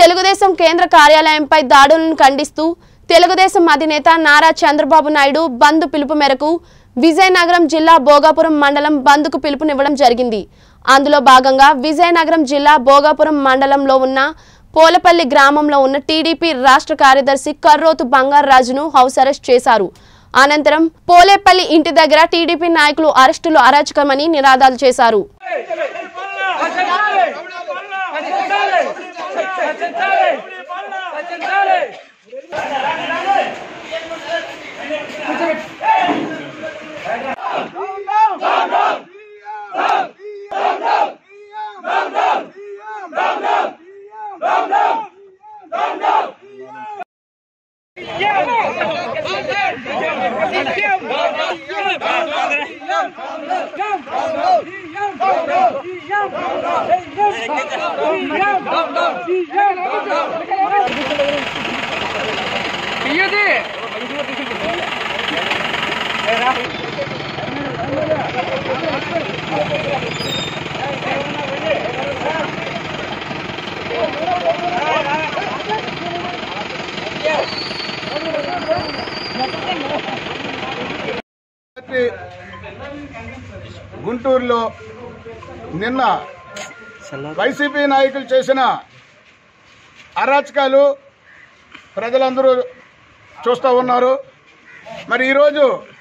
తెలుగుదేశం కేంద్ర కార్యాలయంపై దాడులను ఖండిస్తూ తెలుగుదేశం అధినేత నారా చంద్రబాబు నాయుడు బంద్ పిలుపు మేరకు విజయనగరం జిల్లా భోగాపురం మండలం బంద్కు పిలుపునివ్వడం జరిగింది। అందులో భాగంగా విజయనగరం జిల్లా భోగాపురం మండలంలో ఉన్న పోలపల్లి గ్రామంలో ఉన్న టీడీపీ రాష్ట్ర కార్యదర్శి కర్రోతు బంగారాజును హౌస్ అరెస్ట్ చేశారు। అనంతరం పోలేపల్లి ఇంటి దగ్గర టీడీపీ నాయకులు అరెస్టులు అరాచకమని నినాదాలు చేశారు। గుంటూరులో నిన్న వైసీపీ నాయకులు చేసిన అరాచకాలు ప్రజలందరూ చూస్తూ ఉన్నారు। మరి ఈరోజు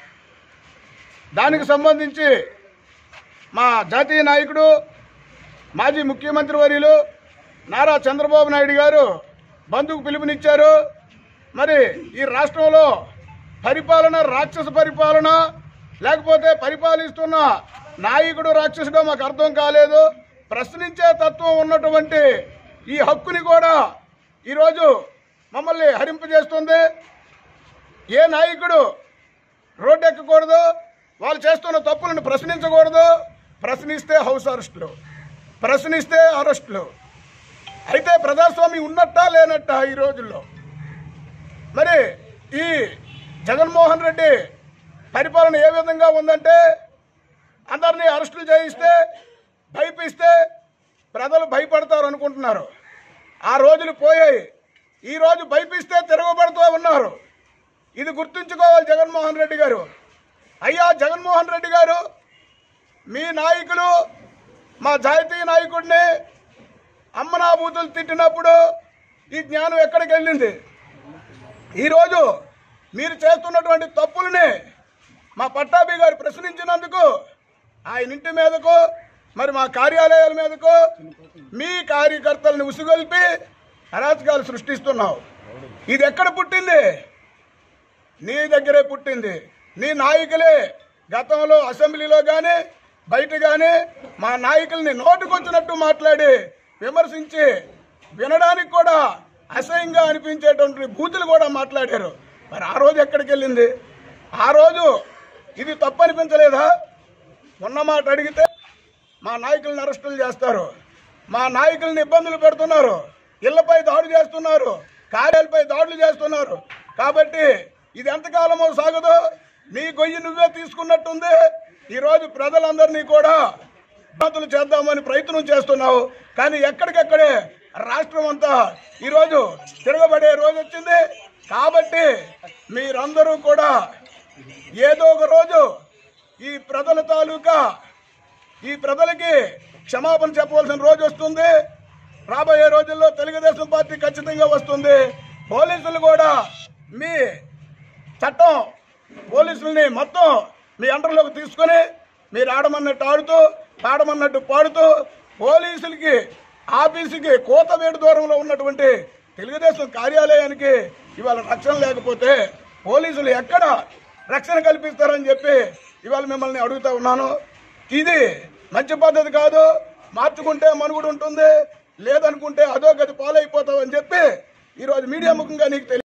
దానికి సంబంధించి మా జాతీయ నాయకుడు మాజీ ముఖ్యమంత్రి వర్యులు నారా చంద్రబాబు నాయుడు గారు బంద్కు పిలుపునిచ్చారు। మరి ఈ రాష్ట్రంలో పరిపాలన రాక్షస పరిపాలన లేకపోతే పరిపాలిస్తున్న నాయకుడు రాక్షసుడో మాకు అర్థం కాలేదు। ప్రశ్నించే తత్వం ఉన్నటువంటి ఈ హక్కుని కూడా ఈరోజు మమ్మల్ని హరింపజేస్తుంది। ఏ నాయకుడు రోడ్డు ఎక్కకూడదు, వాళ్ళు చేస్తున్న తప్పులను ప్రశ్నించకూడదు, ప్రశ్నిస్తే హౌస్ అరెస్టులు, ప్రశ్నిస్తే అరెస్టులు। అయితే ప్రజాస్వామ్యం ఉన్నట్టా లేనట్టా ఈ రోజుల్లో? మరి ఈ జగన్మోహన్ రెడ్డి పరిపాలన ఏ విధంగా ఉందంటే అందరినీ అరెస్టులు చేయిస్తే భయపిస్తే ప్రజలు భయపడతారు అనుకుంటున్నారు। ఆ రోజులు పోయాయి। ఈరోజు భయపిస్తే తిరగబడుతూ ఉన్నారు। ఇది గుర్తుంచుకోవాలి జగన్మోహన్ రెడ్డి గారు। అయ్యా జగన్మోహన్ రెడ్డి గారు, మీ నాయకులు మా జాతీయ నాయకుడిని అమ్మనాభూతులు తిట్టినప్పుడు ఈ జ్ఞానం ఎక్కడికి వెళ్ళింది? ఈరోజు మీరు చేస్తున్నటువంటి తప్పుల్ని మా పట్టాభి గారు ప్రశ్నించినందుకు ఆయన ఇంటి మీదకు మరి మా కార్యాలయాల మీదకు మీ కార్యకర్తలను ఉసుగొల్పి అరాచకాలు సృష్టిస్తున్నావు। ఇది ఎక్కడ పుట్టింది? నీ దగ్గరే పుట్టింది। నీ నాయకులే గతంలో అసెంబ్లీలో కానీ బయట కానీ మా నాయకుల్ని నోటుకొచ్చినట్టు మాట్లాడి విమర్శించి వినడానికి కూడా అసహ్యంగా అనిపించేటువంటి బూతులు కూడా మాట్లాడారు। మరి ఆ రోజు ఎక్కడికి వెళ్ళింది? ఆ రోజు ఇది తప్పు అనిపించలేదా? ఉన్నమాట అడిగితే మా నాయకులను అరెస్టులు చేస్తారు, మా నాయకులను ఇబ్బందులు పెడుతున్నారు, ఇళ్లపై దాడులు చేస్తున్నారు, కార్యాలపై దాడులు చేస్తున్నారు। కాబట్టి ఇది ఎంతకాలమో సాగదు। నీ గొయ్యి నువ్వే తీసుకున్నట్టుంది। ఈరోజు ప్రజలందరినీ కూడా ఇబ్బందులు చేద్దామని ప్రయత్నం చేస్తున్నావు, కానీ ఎక్కడికెక్కడే రాష్ట్రం అంతా ఈరోజు తిరగబడే రోజు వచ్చింది। కాబట్టి మీరందరూ కూడా ఏదో ఒక రోజు ఈ ప్రజల తాలూకా ఈ ప్రజలకి క్షమాపణ చెప్పవలసిన రోజు వస్తుంది। రాబోయే రోజుల్లో తెలుగుదేశం పార్టీ ఖచ్చితంగా వస్తుంది। పోలీసులు కూడా మీ చట్టం పోలీసుల్ని మొత్తం మీ అండర్లోకి తీసుకుని మీరు ఆడమన్నట్టు ఆడుతూ పాడమన్నట్టు పాడుతూ పోలీసులకి ఆఫీసుకి కోతవేడు దూరంలో ఉన్నటువంటి తెలుగుదేశం కార్యాలయానికి ఇవాళ రక్షణ లేకపోతే పోలీసులు ఎక్కడ రక్షణ కల్పిస్తారని చెప్పి ఇవాళ మిమ్మల్ని అడుగుతా ఉన్నాను। ఇది మంచి పద్ధతి కాదు। మార్చుకుంటే మనుగుడు ఉంటుంది, లేదనుకుంటే అధోగతి పాలైపోతావు అని చెప్పి ఈరోజు మీడియా ముఖంగా నీకు